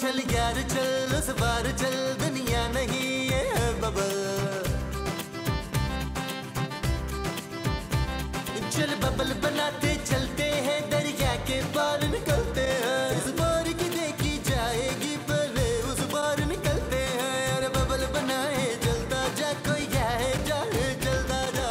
चल यार चल उस बार चल, दुनिया नहीं ये बबल। चल बबल बनाते चलते हैं, दरिया के पार निकलते हैं। इस बार की देखी जाएगी पहले उस बार निकलते हैं। अरे बबल बनाए जलता जा, कोई जाए जाए जलता जा।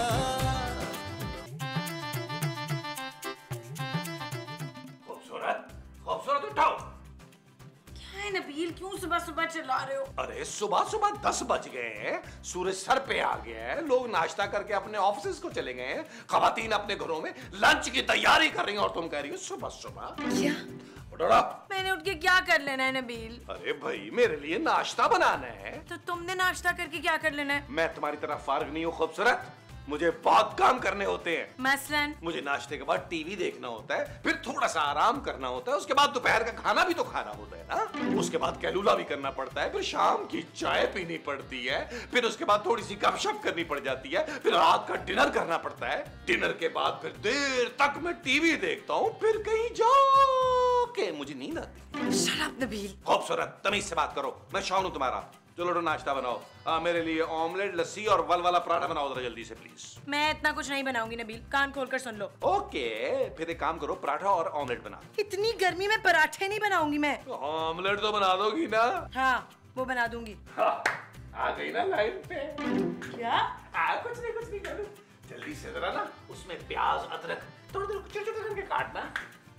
खूबसूरत खूबसूरत उठाओ। क्या है नबील, क्यों सुबह सुबह चिल्ला रहे हो? अरे सुबह सुबह 10 बज गए हैं, सूरज सर पे आ गया है, लोग नाश्ता करके अपने ऑफिस को चले गए हैं, खवातीन अपने घरों में लंच की तैयारी कर रही हैं और तुम कह रही हो सुबह सुबह। क्या? उठो। मैंने उठ के क्या कर लेना है नबील? अरे भाई मेरे लिए नाश्ता बनाना है। तो तुमने नाश्ता करके क्या कर लेना है? मैं तुम्हारी तरह फारिग नहीं हूँ खूबसूरत, मुझे बहुत काम करने होते हैं। मसलन मुझे नाश्ते के बाद टीवी देखना होता है, फिर थोड़ा सा आराम करना होता है, उसके बाद दोपहर का खाना भी तो खाना होता है ना, उसके बाद कैलूला भी करना पड़ता है, फिर शाम की चाय पीनी पड़ती है, फिर उसके बाद थोड़ी सी गपशप करनी पड़ जाती है, फिर रात का डिनर करना पड़ता है, डिनर के बाद फिर देर तक मैं टीवी देखता हूँ, फिर कहीं जाके मुझे नींद आती। Shut up Nabeel. खूबसूरत तमीज से बात करो, मैं शौन हूँ तुम्हारा। चलो नाश्ता बनाओ, मेरे लिए ऑमलेट लस्सी और वल वाला पराठा बनाओ जरा जल्दी से प्लीज। मैं इतना कुछ नहीं बनाऊंगी नबील, कान खोलकर सुन लो। ओके फिर एक काम करो, पराठा और ऑमलेट बना। इतनी गर्मी में पराठे नहीं बनाऊंगी मैं। ऑमलेट तो बना दोगी ना? हाँ वो बना दूंगी। हाँ, आ गई ना लाइन पे। क्या? कुछ नहीं करो, जल्दी से जरा ना उसमें प्याज अदरक थोड़ी देर छोटे-छोटे करके काटना।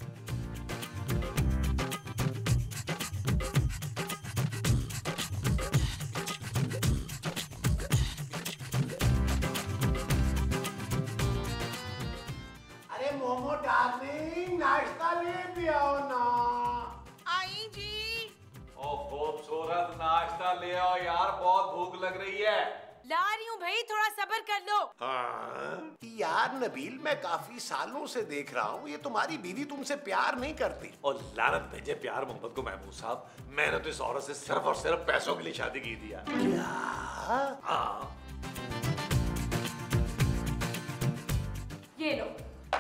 मोमो डार्लिंग नाश्ता ले भी आओ ना। आई जी। ओ खूबसूरत नाश्ता ले आओ यार, बहुत भूख लग रही है। ला रही हूँ भाई, थोड़ा सब्र कर लो। हाँ? यार नबील, मैं काफी सालों से देख रहा हूँ ये तुम्हारी बीवी तुमसे प्यार नहीं करती। और लानत भेजे प्यार मोहब्बत को महबूब साहब, मैंने तो इस औरत से सिर्फ और सिर्फ पैसों के लिए शादी की थी यार। क्या? हाँ। ये लो।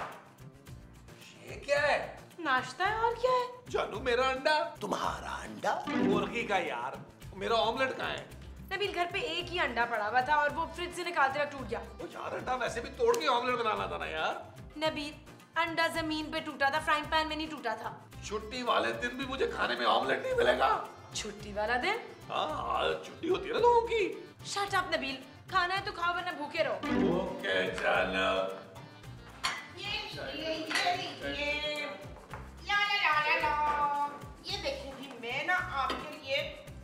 ये क्या है? नाश्ता है और क्या है? जानू मेरा अंडा। तुम्हारा अंडा? मुर्गी का यार। मेरा ऑमलेट कहाँ है? नबील घर पे एक ही अंडा पड़ा हुआ था और वो फ्रिज से निकालते वक्त टूट गया। ओ यार अंडा वैसे भी तोड़ के ऑमलेट बनाना था ना यार। नबील अंडा जमीन पे टूटा था, फ्राइंग पैन में नहीं टूटा था। छुट्टी वाले दिन भी मुझे खाने में ऑमलेट नहीं मिलेगा। छुट्टी वाला दिन? हाँ छुट्टी होती है ना लोगों की। शट अप नबील, खाना है तो खाओ वरना भूखे रहो। ओके जानू। ये देखिए जी, मैं ना आपके लिए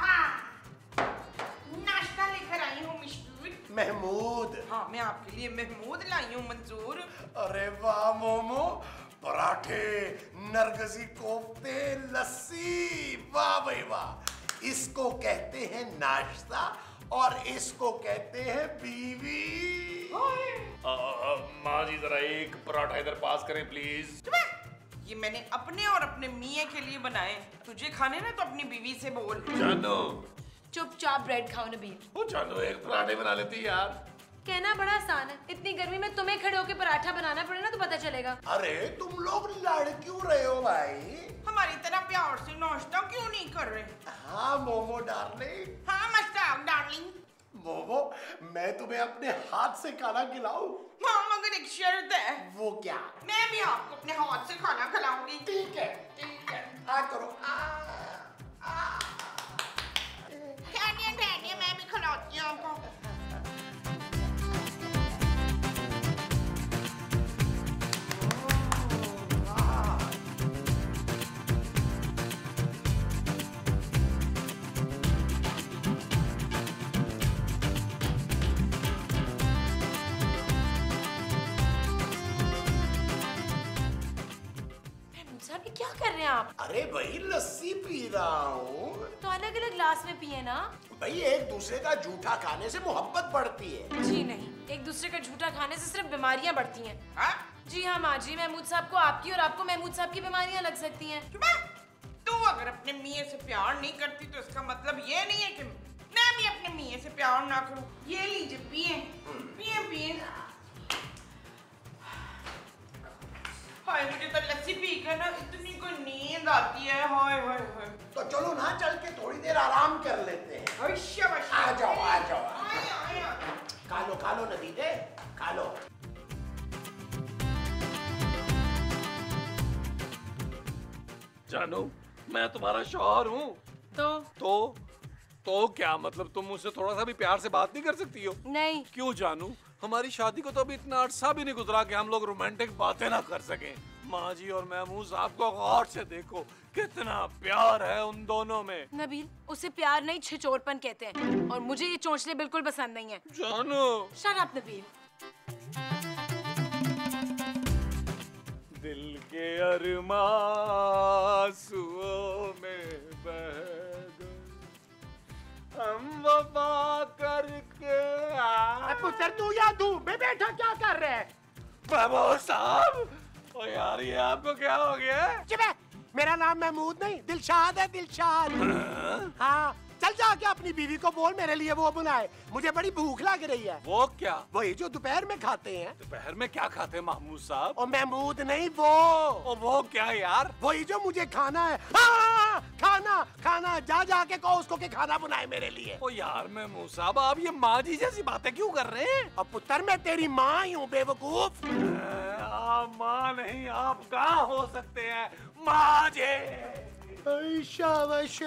नाश्ता लेकर आई हूँ मिस्टर महमूद। हाँ मैं आपके लिए महमूद लाई हूँ मंजूर। अरे वाह मोमो, पराठे, नरगसी कोफ्ते, लस्सी, वाह भाई वाह। इसको कहते हैं नाश्ता और इसको कहते हैं बीवी। माँ जी जरा एक पराठा इधर पास करें प्लीज। ये मैंने अपने और अपने मियाँ के लिए बनाए, तुझे खाने ना तो अपनी बीवी से बोल। जानू। चुपचाप ब्रेड खाओ नबील। वो जानू एक पराठे बना लेती यार। कहना बड़ा आसान है, इतनी गर्मी में तुम्हें खड़े होकर पराठा बनाना पड़े ना तो पता चलेगा। अरे तुम लोग लड़ क्यों रहे हो भाई? हमारी तरह प्यार से नाश्ता क्यों नहीं कर रहे? हाँ मोमो डार्लिंग। हाँ मस्ताक डार्लिंग। मोमो, मैं तुम्हें अपने हाथ से खाना खिलाऊं? हाँ मगर एक शर्त है। वो क्या? मैं भी आपको अपने हाथ से खाना खिलाऊंगी। ठीक है आ करो। बैठिए मैं भी खिलाती हूँ आपको। क्या कर रहे हैं आप? अरे भाई लस्सी पी रहा हूँ। तो अलग अलग ग्लास में पिए ना। भाई एक दूसरे का जूठा खाने से मोहब्बत बढ़ती है। जी नहीं, एक दूसरे का झूठा खाने से सिर्फ बीमारियां बढ़ती हैं। हाँ? जी हाँ माँ जी, महमूद साहब को आपकी और आपको महमूद साहब की बीमारियां लग सकती हैं। तू अगर अपने मियाँ से प्यार नहीं करती तो इसका मतलब ये नहीं है कि मैं भी अपने मियाँ से प्यार ना करूं। ये लीजिए पिए पिए पिए। हाय मुझे तो लस्सी पी कर ना इतनी कोई नींद आती है। हाय हाय हाय। तो चलो ना चल के आराम कर लेते हैं। शाबाश। आ जाओ आ जाओ। आया। खा लो नदीजे, खा लो। जानू, मैं तुम्हारा शौहर हूँ। तो क्या मतलब तुम मुझसे थोड़ा सा भी प्यार से बात नहीं कर सकती हो? नहीं। क्यों जानू? हमारी शादी को तो अभी इतना अरसा भी नहीं गुजरा कि हम लोग रोमांटिक बातें ना कर सकें। माँ जी और महमूद साहब को गौर से देखो, कितना प्यार है उन दोनों में। नबील, उसे प्यार नहीं छिछोरपन कहते हैं और मुझे ये चोंचले बिल्कुल पसंद नहीं है। जानू। Shut up Nabeel. दिल के अरमां आंसुओं में बह गए, हम वफा करके पुत्र तू या तू मैं बैठा क्या कर रहे हैं? महमूद साहब, ओ यार ये आपको क्या हो गया? चुप है। मेरा नाम महमूद नहीं दिलशाद है, दिलशाद। हाँ, चल जाके अपनी बीवी को बोल मेरे लिए वो बनाए, मुझे बड़ी भूख लग रही है। वो क्या? वही जो दोपहर में खाते हैं। दोपहर में क्या खाते हैं महमूद साहब? और महमूद नहीं वो। ओ वो क्या यार? वही जो मुझे खाना है। हाँ, खाना जा जाके कहो उसको कि खाना बनाए मेरे लिए। ओ यार महमूद साहब, आप ये माँ जी जैसी बातें क्यों कर रहे हैं? अब पुत्र मैं तेरी माँ ही हूँ बेवकूफ। आप माँ नहीं, आप कहाँ हो सकते हैं? माँ जी। शाबाश।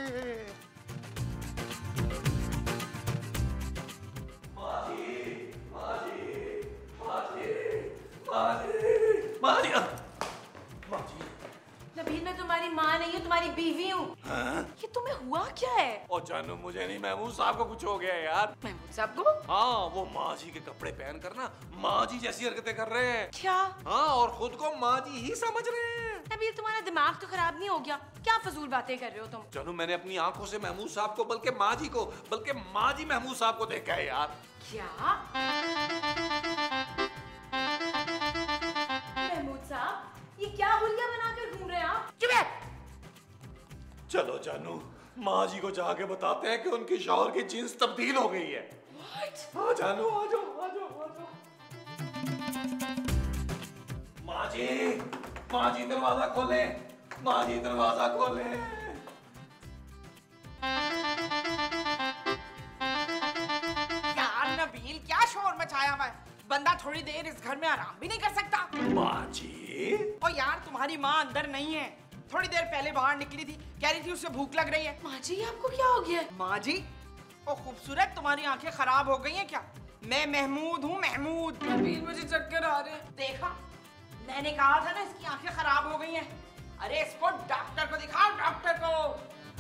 नबील, मैं तुम्हारी माँ नहीं हूँ, तुम्हारी बीवी हूँ। ये तुम्हें हुआ क्या है? ओ जानू, मुझे नहीं, महमूद साहब को कुछ हो गया है यार। महमूद साहब को? हाँ, वो माँ जी के कपड़े पहन कर ना माँ जी जैसी हरकतें कर रहे हैं। क्या? हाँ, और खुद को माँ जी ही समझ रहे हैं। नबील, तुम्हारा दिमाग तो खराब नहीं हो गया? क्या फजूल बातें कर रहे हो तुम? जानू, मैंने अपनी आंखों से महमूद साहब को, बल्कि माँ जी को, बल्कि माँ जी महमूद साहब को देखा है यार। क्या? महमूद साहब, ये क्या हुलिया बनाकर घूम रहे हैं आप? चुप है। चलो जानू, माँ जी को जाके बताते हैं कि उनकी शौहर की जीन्स तब्दील हो गई है। हाँ जानू, आ जाओ आ जाओ आ जाओ। माँ जी दरवाजा खोले, माँ जी दरवाजा खोले। यार नबील, क्या शोर मचाया हुआ है? बंदा थोड़ी देर इस घर में आराम भी नहीं कर सकता? माँ जी। ओ यार, तुम्हारी माँ अंदर नहीं है, थोड़ी देर पहले बाहर निकली थी, कह रही थी उसे भूख लग रही है। माँ जी, आपको क्या हो गया? माँ जी, ओ खूबसूरत, तुम्हारी आंखें खराब हो गई हैं क्या? मैं महमूद हूँ, महमूद। नबील, मुझे चक्कर आ रहे हैं। देखा, मैंने कहा था ना इसकी आंखें खराब हो गई हैं। अरे इसको डॉक्टर को दिखाओ, डॉक्टर को।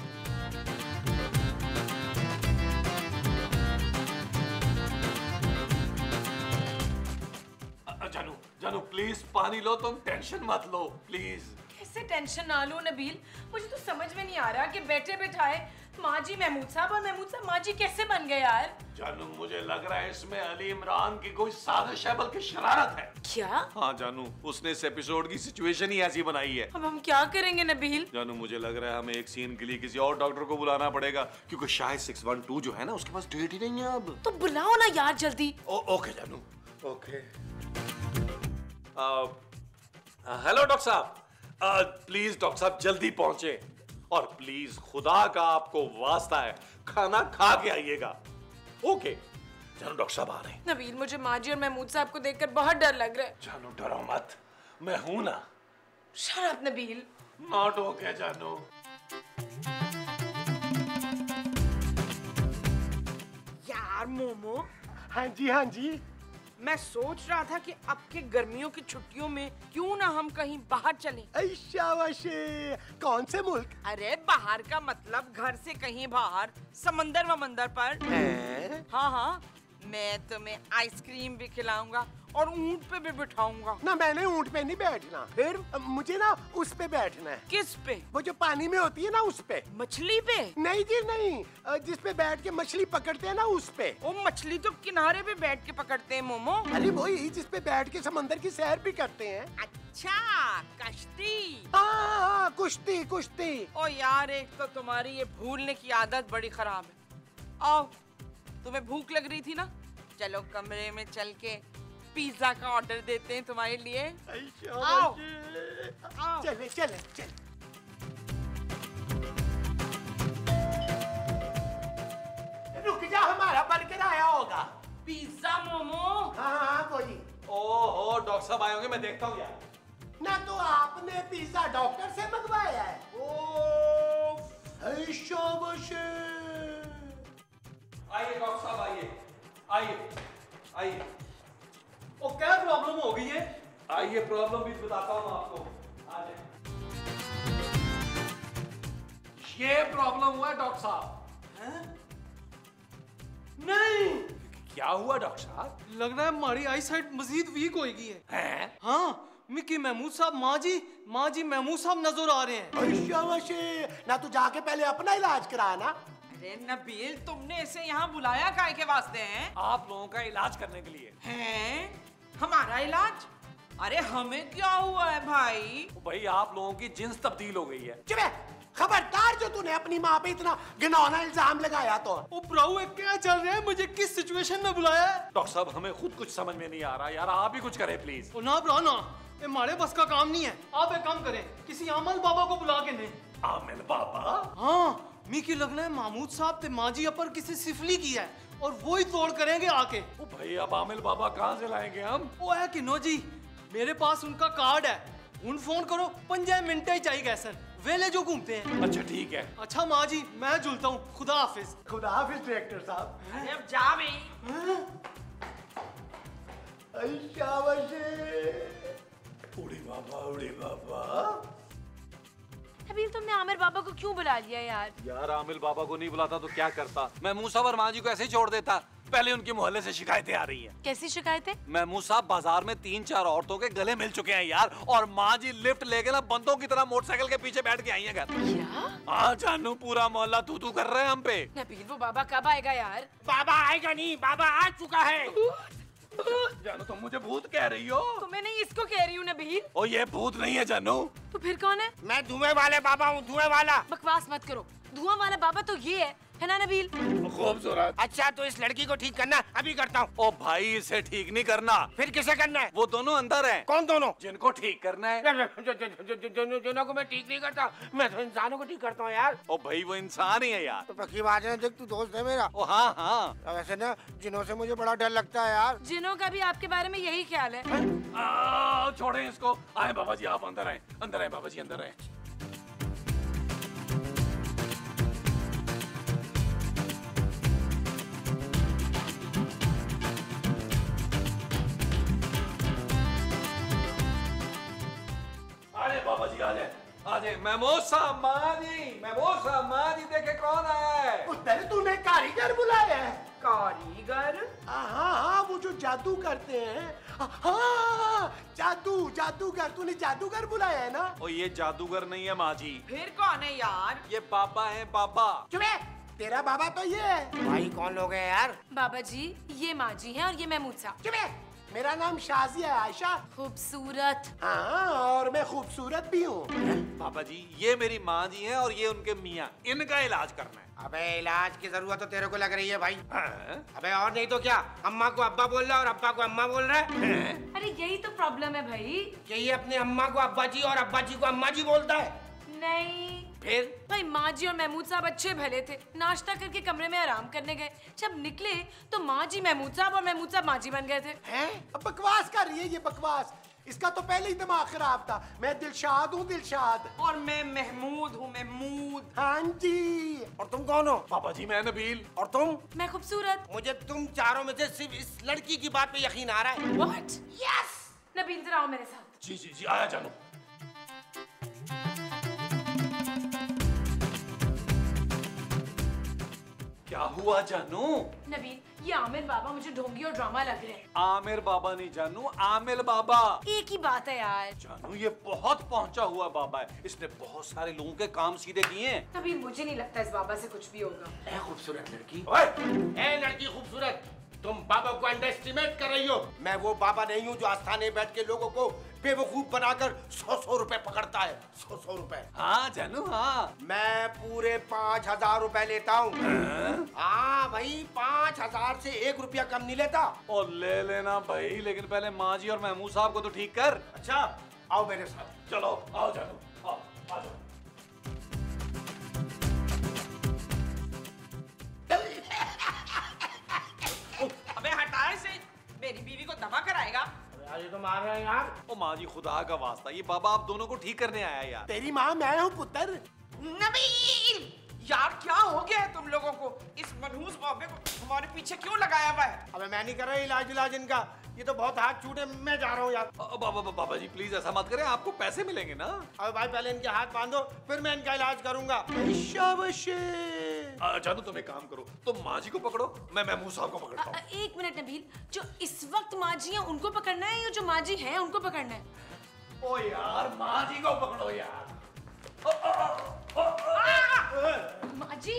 जानू, जानू प्लीज पानी लो, तुम टेंशन मत लो प्लीज। कैसे टेंशन ना लूं नबील? मुझे तो समझ में नहीं आ रहा कि बैठे बैठाए माँ जी महमूद साहब और महमूद साहब माँ जी कैसे बन गए यार? जानू, मुझे लग रहा है इसमें अली इमरान की कोई साजिश है, बल्कि शरारत है। क्या? हाँ जानू, उसने इस एपिसोड की सिचुएशन ही ऐसी बनाई है। अब हम क्या करेंगे नबील? जानू, मुझे लग रहा है हमें एक सीन के लिए किसी और डॉक्टर को बुलाना पड़ेगा, क्योंकि शायद 612 जो है ना उसके पास डेट ही नहीं है अब। तो बुलाओ ना यार जल्दी। ओके जानू, ओके। हेलो डॉक्टर साहब, प्लीज डॉक्टर साहब जल्दी पहुंचे, और प्लीज खुदा का आपको वास्ता है खाना खा के आइएगा। ओके जानू, डॉक्टर साहब आ रहे हैं। नबील, मुझे माँ जी और महमूद साहब को देखकर बहुत डर लग रहा है। जानू डरो मत, मैं हूं ना। Shut up Nabeel. Not okay जानू। यार मोमो, हाँ जी। मैं सोच रहा था कि अब के गर्मियों की छुट्टियों में क्यों ना हम कहीं बाहर चलें। शाबाश। कौन से मुल्क? अरे बाहर का मतलब घर से कहीं बाहर, समंदर वमंदर पर। हाँ हाँ, मैं तुम्हें आइसक्रीम भी खिलाऊंगा और ऊंट पे भी बिठाऊंगा। ना, मैंने ऊंट पे नहीं बैठना। फिर? मुझे ना उस पे बैठना है। किस पे? वो जो पानी में होती है ना उस पे। मछली पे? नहीं जी नहीं, जिस पे बैठ के मछली पकड़ते हैं ना उस पे। वो मछली तो किनारे पे बैठ के पकड़ते हैं मोमो। अरे वही जिस पे बैठ के समंदर की सैर भी करते हैं। अच्छा, कश्ती। हाँ, कुश्ती। ओ यार, एक तो तुम्हारी ये भूलने की आदत बड़ी खराब है। आओ, तुम्हें भूख लग रही थी ना, चलो कमरे में चल के पिज्जा का ऑर्डर देते हैं तुम्हारे लिए। आओ। चले। पिज्जा मोमो। हाँ हाँ कोई ओहो डॉक्टर साहब आए होंगे, मैं देखता हूँ यार। ना तो आपने पिज्जा डॉक्टर से मंगवाया है। शाबाश। आइए डॉक्टर साहब आइए, आइए आइए। ओ क्या प्रॉब्लम हो गई है? आइए प्रॉब्लम भी बताता हूँ आपको। आ जाइए। ये प्रॉब्लम हुआ है डॉक्टर साहब। नहीं, क्या हुआ डॉक्टर साहब? लग रहा है हमारी आई साइड मजीद वीक हो गई है। हैं? हाँ, मिकी महमूद साहब माँ जी महमूद साहब नजर आ रहे हैं। शाबाश। ना तू जाके पहले अपना इलाज करा ना। अरे नबील, तुमने इसे यहाँ बुलाया काहे के वास्ते हैं? आप लोगों का इलाज करने के लिए। हैं? हमारा इलाज? अरे हमें क्या हुआ है भाई? भाई आप लोगों की जिन्स तब्दील हो गई है। चुप है, खबरदार जो तूने अपनी माँ पे इतना घिनौना इल्जाम लगाया तो। ओ ब्राउ, क्या चल रहा है? मुझे किस सिचुएशन में बुलाया है? डॉक्टर साहब हमें खुद कुछ समझ में नहीं आ रहा यार, आप ही कुछ करें प्लीज। ओ ना ब्रा ना, ये हमारे बस का काम नहीं है। आप एक काम करें, किसी आमल बाबा को बुला के लें। आमिल बाबा? हाँ, मिकी लगना है महमूद साहब ते माँ जी अपर किसी सिफली की है और वो ही तोड़ करेंगे आके। ओ भाई अब आमिल बाबा कहाँ से लाएंगे हम? ओ है कि नो जी, मेरे पास उनका कार्ड है। उन फोन करो, 5 मिनट ही चाहिए कैसन वेले जो घूमते हैं। अच्छा ठीक है। अच्छा माँ जी, मैं झूलता हूँ। खुदा हाफिज। खुदा हाफिज डायरेक्टर साहब। अरे अब जा भाई। शाबाश। उड़ी बाबा उड़ी बाबा। नबील, तुमने आमिर बाबा को क्यों बुला लिया यार? यार आमिल बाबा को नहीं बुलाता तो क्या करता? महमूद साहब और माँ जी को ऐसे ही छोड़ देता। पहले उनके मोहल्ले से शिकायतें आ रही हैं। कैसी शिकायतें? महमूद साहब बाजार में 3-4 औरतों के गले मिल चुके हैं यार, और माँ जी लिफ्ट लेके ना बंदों की तरह मोटरसाइकिल के पीछे बैठ के आई हैं घर। क्या? हाँ जानू, पूरा मोहल्ला तू कर रहे हैं हम पे। नबील, वो बाबा कब आएगा यार? बाबा आएगा नहीं, बाबा आ चुका है। जानू तुम मुझे भूत कह रही हो? तुम्हें नहीं, इसको कह रही हूँ नबील। ओ ये भूत नहीं है जानू। तो फिर कौन है? मैं धुएं वाले बाबा हूँ, धुएं वाला। बकवास मत करो, धुआं वाला बाबा तो ये है ना नबील? खूबसूरत। अच्छा तो इस लड़की को ठीक करना, अभी करता हूँ। ओ भाई इसे ठीक नहीं करना। फिर किसे करना है? वो दोनों अंदर हैं। कौन दोनों? जिनको ठीक करना है। जिनों को मैं ठीक नहीं करता, मैं तो इंसानों को ठीक करता हूँ यार। ओ भाई वो इंसान ही है यार। तो पक्की बात है, देख तू दोस्त है मेरा। ओ हाँ हाँ। वैसे ना जिनों से मुझे बड़ा डर लगता है यार। जिनों का भी आपके बारे में यही ख्याल है। छोड़े इसको। आए बाबा जी, आप अंदर आए, अंदर आए बाबा जी, अंदर आए। बाबा जी आ जाए। महमूद साहब माँ जी देखे कौन आया है? उधर तूने कारीगर बुलाया है? कारीगर? हाँ हाँ, वो जो जादू करते हैं। हाँ, जादूगर। तूने जादूगर बुलाया है ना? ओ ये जादूगर नहीं है माँ जी, फिर कौन है यार? ये बाबा है बाबा। चुप है, तेरा बाबा तो ये है। भाई कौन लोग हैं यार? बाबा जी, ये माँ जी हैं और ये महमूद साहब। चुप है, मेरा नाम शाजिया है, आयशा। खूबसूरत। हाँ, और मैं खूबसूरत भी हूँ। बाबा जी ये मेरी माँ जी हैं और ये उनके मियाँ, इनका इलाज करना है। अबे इलाज की जरूरत तो तेरे को लग रही है भाई। हाँ? अबे और नहीं तो क्या, अम्मा को अब्बा बोल रहा है और अब्बा को अम्मा बोल रहा है। अरे यही तो प्रॉब्लम है भाई। कि ये अपने अम्मा को अब्बा जी और अब्बा जी को अम्मा जी बोलता है। नहीं फिर भाई, माँ जी और महमूद साहब अच्छे भले थे, नाश्ता करके कमरे में आराम करने गए। जब निकले तो माँ जी महमूद साहब और महमूद साहब माँ जी बन गए थे। हैं? अब बकवास कर रही है ये, बकवास। इसका तो पहले ही दिमाग खराब था। मैं दिलशाद हूँ, दिलशाद। और मैं महमूद हूँ, महमूद। हाँ जी। और तुम कौन हो? बाबा जी मैं नबील। और तुम? मैं खूबसूरत। मुझे तुम चारों में से सिर्फ इस लड़की की बात पे यकीन आ रहा है। What? यस। नबील जरा आओ मेरे साथ। जी जी जी, आया जानू। क्या हुआ जानू? नबील, ये आमिर बाबा मुझे ढोंगी और ड्रामा लग रहे हैं। आमिर बाबा नहीं जानू, आमिर बाबा। एक ही बात है यार। जानू ये बहुत पहुंचा हुआ बाबा है, इसने बहुत सारे लोगों के काम सीधे किए हैं। नबील, मुझे नहीं लगता इस बाबा से कुछ भी होगा। ए खूबसूरत लड़की, ओए! ए लड़की खूबसूरत, तुम बाबा को अंडर एस्टिमेट कर रही हो। मैं वो बाबा नहीं हूँ जो आस्थाने बैठ के लोगों को बेवकूफ बनाकर 100-100 रुपए पकड़ता है। 100-100 रुपए। हाँ जानू हाँ। मैं पूरे 5,000 रुपए लेता हूँ। हाँ भाई, 5,000 से 1 रुपया कम नहीं लेता। और ले लेना भाई, लेकिन पहले माँ जी और महमूद साहब को तो ठीक कर। अच्छा आओ मेरे साथ। चलो आओ जानू, आओ आ जाओ। अबे हटा यार? ओ माँ जी खुदा का वास्ता, ये बाबा आप दोनों को ठीक करने आया यार। तेरी माँ मैं हूँ पुत्र। नबील, यार क्या हो गया है तुम लोगों को? इस मनहूस बाबे को हमारे पीछे क्यों लगाया हुआ है? अबे मैं नहीं कर रहा इलाज इनका, ये तो बहुत हाथ छूटे, मैं जा रहा हूँ यार। बाबा जी प्लीज ऐसा मत करें, आपको पैसे मिलेंगे ना। अबे भाई पहले इनके हाथ बांधो, फिर मैं इनका इलाज करूंगा। शाबाश। जानू तुम एक काम करो, तुम माँ जी को पकड़ो, मैं महमूद साहब को पकड़ता हूँ। एक मिनट नबील, जो इस वक्त माँ जी हैं उनको पकड़ना है या जो माँ जी हैं उनको पकड़ना है? ओ यार माँ जी को पकड़ो यार। माँ जी।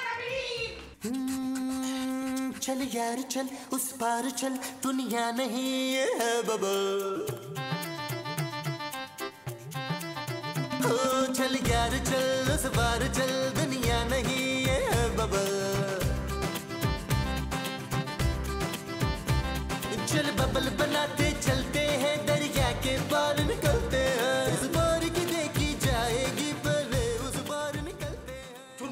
चल यार चल उस पार चल, दुनिया नहीं है बबल। ओ चल यार चल उस पार चल, दुनिया नहीं है बबल। चल बबल बनाते चलते हैं, दरिया के पार निकलते हैं। इस बार की देखी जाएगी पहले उस बार निकलते हैं।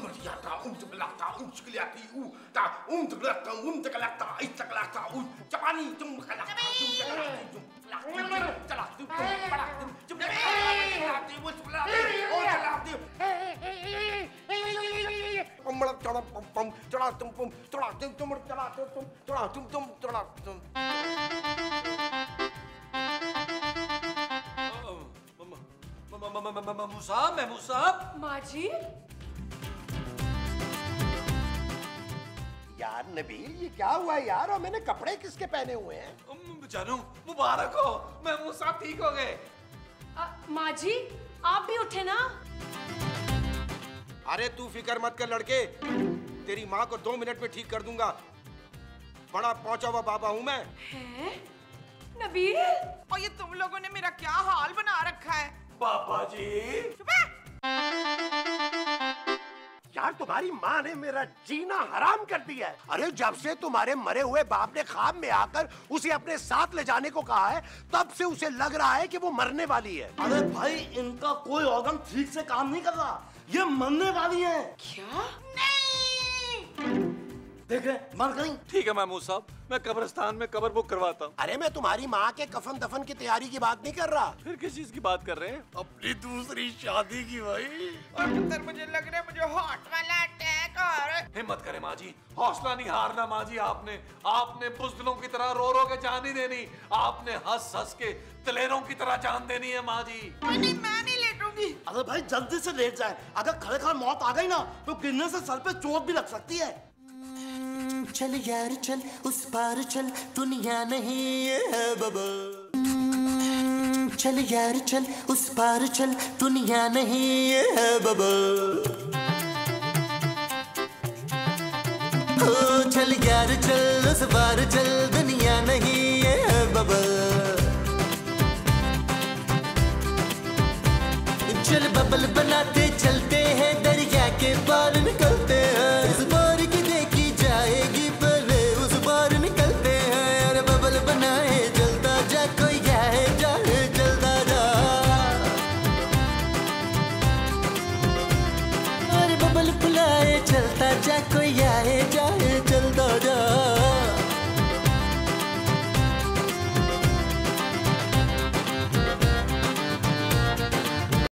महमूद साहब। माँ जी। यार नबील ये क्या हुआ यार, और मैंने कपड़े किसके पहने हुए हैं? जानू मुबारक हो, महमूद साहब ठीक हो गए। माँ जी आप भी उठे ना। अरे तू फिक्र मत कर लड़के, तेरी माँ को 2 मिनट में ठीक कर दूंगा। बड़ा पहुंचा हुआ बाबा हूँ मैं। हैं? नबील। और ये तुम लोगों ने मेरा क्या हाल बना रखा है? पापा जी। चुप है। यार तुम्हारी माँ ने मेरा जीना हराम कर दिया है। अरे जब से तुम्हारे मरे हुए बाप ने ख्वाब में आकर उसे अपने साथ ले जाने को कहा है, तब से उसे लग रहा है कि वो मरने वाली है। अरे भाई इनका कोई ऑर्गन ठीक से काम नहीं कर रहा, ये मरने वाली है। क्या? देख रहे मर गई। ठीक है महमूद साहब, मैं कब्रिस्तान में कब्र बुक करवाता हूँ। अरे मैं तुम्हारी माँ के कफन दफन की तैयारी की बात नहीं कर रहा। फिर किस चीज की बात कर रहे हैं? अपनी दूसरी शादी की भाई। और पुत्र मुझे लग रहा है मुझे हार्ट वाला अटैक आ रहा है। हिम्मत करें माँ जी, हौसला नहीं हारना माँ जी। आपने बुज़दिलों की तरह रो रो के जान नहीं देनी, आपने हंस हंस के तलेरों की तरह जान देनी है माँ जी। नहीं मैं नहीं लेटूंगी। अरे भाई जल्दी से लेट जाए, अगर खड़े खड़े मौत आ गई ना तो गिरने से सर पे चोट भी लग सकती है। चल यार चल उस पार चल, दुनिया नहीं है बबल। चल यार चल उस पार चल, दुनिया नहीं है बबल। ओ चल यार चल उस पार चल, दुनिया नहीं है बबल। चल बबल बनाते चलते हैं, दरिया के पार निकलते हैं। इस बार की देखी जाएगी पहले उस बार निकलते हैं। अरे बबल बनाए जलता जा, कोई आए जाए जलता जा। अरे बबल फुलाए चलता जा, कोई आए जा